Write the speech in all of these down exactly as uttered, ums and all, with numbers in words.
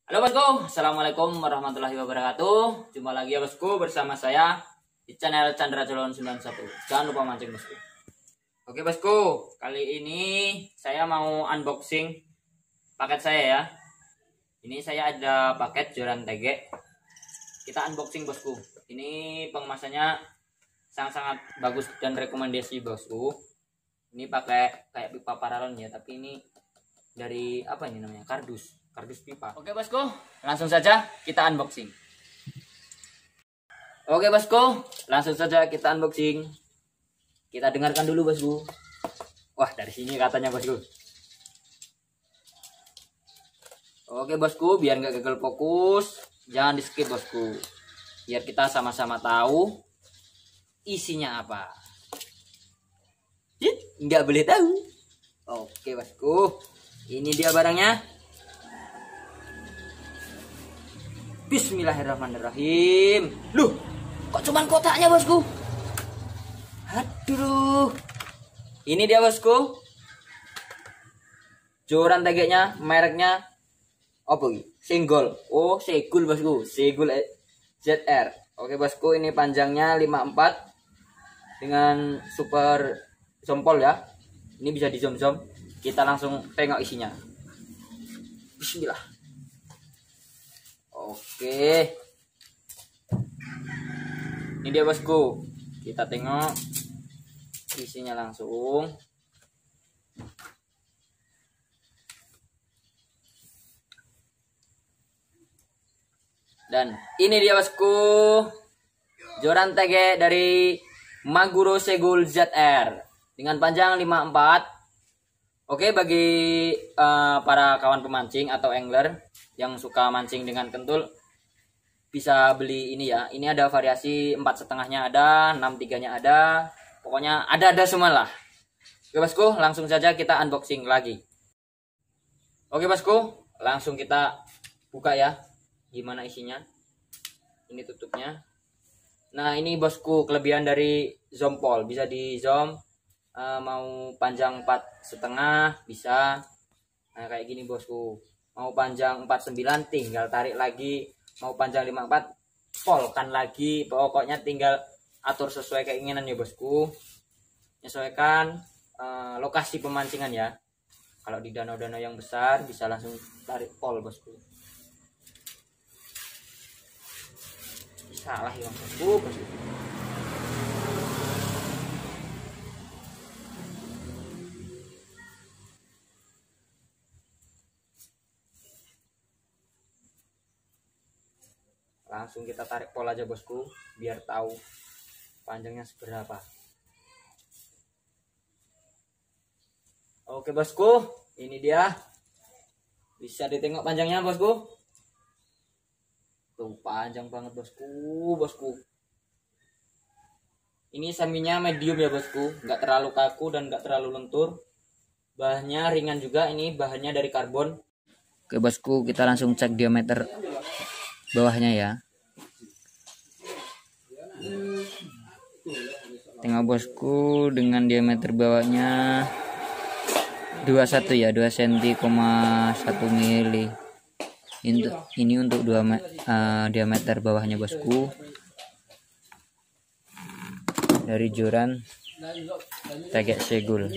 Halo bosku, assalamualaikum warahmatullahi wabarakatuh. Jumpa lagi ya bosku bersama saya di channel Chandra Colon sembilan satu. Jangan lupa mancing bosku. Oke bosku, kali ini saya mau unboxing paket saya ya. Ini saya ada paket joran T G. Kita unboxing bosku. Ini pengemasannya sangat-sangat bagus dan rekomendasi bosku. Ini pakai kayak pipa paralon ya, tapi ini dari apa ini namanya? Kardus. Kardus pipa. Oke bosku, langsung saja kita unboxing. Oke bosku, langsung saja kita unboxing. Kita dengarkan dulu bosku. Wah, dari sini katanya bosku. Oke bosku, biar nggak gagal fokus, jangan di skip bosku. Biar kita sama-sama tahu isinya apa. Nggak boleh tahu. Oke bosku, ini dia barangnya. Bismillahirrahmanirrahim. Loh, kok cuman kotaknya bosku? Aduh. Ini dia bosku. Joran T G-nya, mereknya apa ini? Single. Oh, Segul bosku. Segul Z R. Oke bosku, ini panjangnya lima puluh empat dengan super zompol ya. Ini bisa di zoom-zoom. Kita langsung tengok isinya. Bismillah. Oke, ini dia bosku. Kita tengok isinya langsung. Dan ini dia bosku, joran T G dari Maguro Segul Z R dengan panjang lima puluh empat. Oke, bagi uh, para kawan pemancing atau angler yang suka mancing dengan kentul, bisa beli ini ya. Ini ada variasi empat setengahnya ada, enam tiganya ada, pokoknya ada-ada semua lah. Oke bosku, langsung saja kita unboxing lagi. Oke bosku, langsung kita buka ya. Gimana isinya? Ini tutupnya. Nah ini bosku, kelebihan dari zompol, bisa di zoom. Uh, mau panjang empat setengah bisa. Nah kayak gini bosku. Mau panjang empat puluh sembilan tinggal tarik lagi. Mau panjang lima puluh empat polkan lagi. Pokoknya tinggal atur sesuai keinginan ya bosku. Menyesuaikan uh, lokasi pemancingan ya. Kalau di danau-danau yang besar bisa langsung tarik pol bosku. Salah ya bosku, bosku. Langsung kita tarik pol aja bosku, biar tahu panjangnya seberapa. Oke bosku, ini dia. Bisa ditengok panjangnya bosku. Tuh panjang banget bosku, bosku. Ini saminya medium ya bosku, nggak terlalu kaku dan nggak terlalu lentur. Bahannya ringan juga, ini bahannya dari karbon. Oke bosku, kita langsung cek diameter bawahnya ya. Tengok bosku, dengan diameter bawahnya dua puluh satu ya, dua sentimeter satu mili. Ini, ini untuk dua uh, diameter bawahnya bosku. Dari joran T G Segul.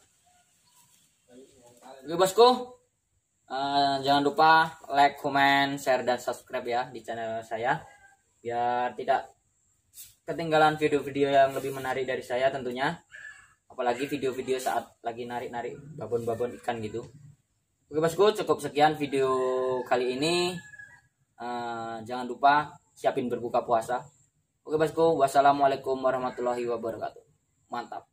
Oke bosku, uh, jangan lupa like, comment, share, dan subscribe ya di channel saya, biar tidak ketinggalan video-video yang lebih menarik dari saya tentunya. Apalagi video-video saat lagi narik-narik babon-babon ikan gitu. Oke bosku, cukup sekian video kali ini. uh, Jangan lupa siapin berbuka puasa. Oke bosku, wassalamualaikum warahmatullahi wabarakatuh. Mantap.